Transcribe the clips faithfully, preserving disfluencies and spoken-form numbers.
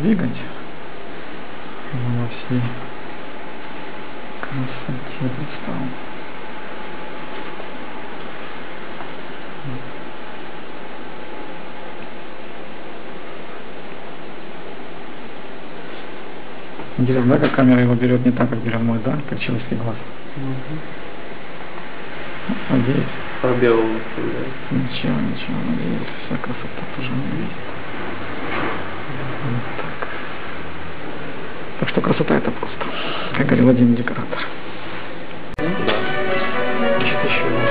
двигать во всей красоте предстал. Интересно, да, как камера его берет не так, как берет мой, да, как человеческий глаз. Угу. Надеюсь. Пробел. Ничего, ничего, надеюсь, вся красота тоже не видит. Вот так. Так что красота это просто, как говорил один декоратор. Да. Значит, еще раз.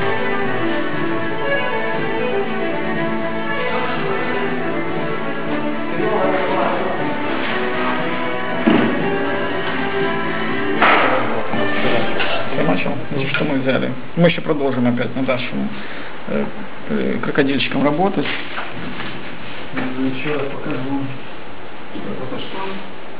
Начал, значит, что мы взяли. Мы еще продолжим опять на нашим э, э, крокодильчиком работать. Еще раз покажу, что это за штамп.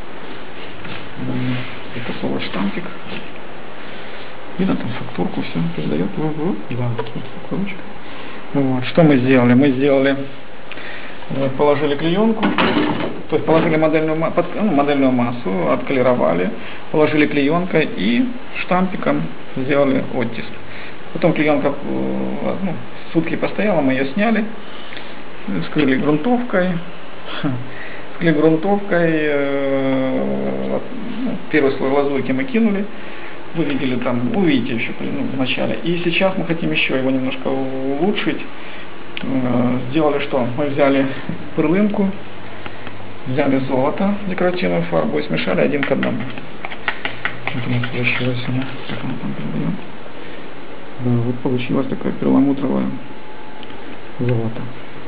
Это слово штампик. Видно, там фактурку все передает. Да, фактурочка. Вот. Что мы сделали? Мы сделали, положили клеенку, то есть положили модельную, ну, модельную массу, отколеровали, положили клеенкой и штампиком сделали оттиск. Потом клеенка ну, сутки постояла, мы ее сняли, скрыли грунтовкой, скрыли грунтовкой, э, ну, первый слой лазурки мы кинули, вы видели там, увидите еще ну, в начале. И сейчас мы хотим еще его немножко улучшить. Э, сделали что? Мы взяли перлинку, взяли золото, декоративную фарбу и смешали один к одному. Вот у нас получилось, как он там передаем. Да, вот получилось такое перламутровое золото.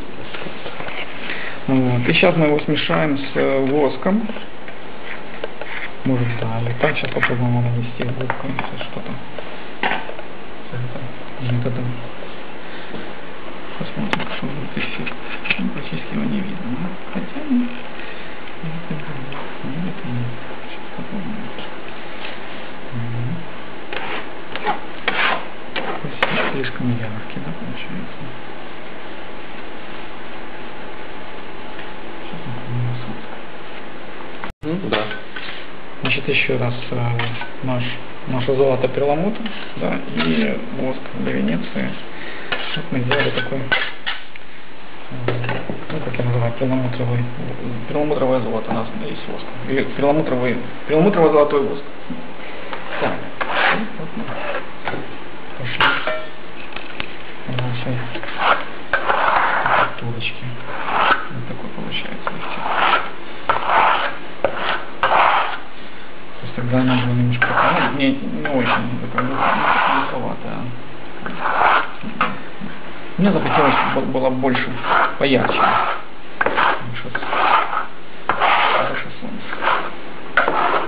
Вот. И сейчас мы его смешаем с воском. Может, да, или так, сейчас попробуем его нанести воском, если что-то. Методом. Посмотрим, что будет эффект. Ну, практически его не видно, да? Хотя нет. Нет, это нет. Сейчас попробуем. Слишком яркий, да, получается? Ну, да. Значит, еще раз э, наш, наше золото перламутр, да, и воск для Венеции. Вот мы сделали такой, э, ну, как я называю, перламутровый, перламутровое золото у нас есть воск. Или перламутровый, перламутровый золотой воск. Так, вот мы пошли нашей фактурочки. Вот такой получается эффект. То есть тогда она была немножко такая, не, не очень такая мелковатая. Мне захотелось, чтобы было больше, поярче. Сейчас хорошо солнце.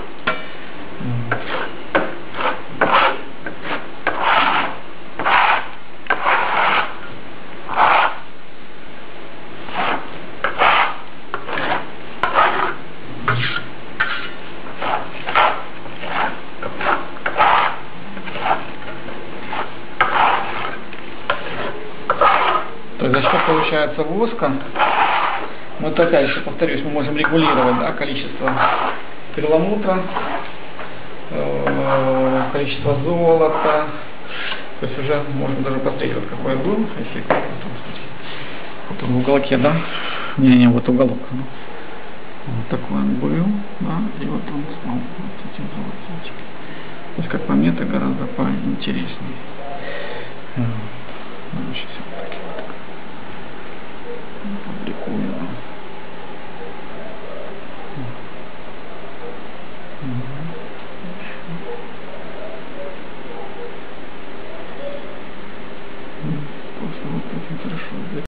То есть за счет, получается, воска, мы вот опять же повторюсь, мы можем регулировать, да, количество перламутра, э, количество золота. То есть уже можно даже посмотреть, вот какой был эффект. Вот в уголке, да? Не-не, вот уголок. Вот такой он был, да, и вот он стал вот этим золотом. То есть, как по мне, это гораздо поинтереснее. Ну, сейчас вот такие вот. Публикую. Просто вот очень хорошо здесь.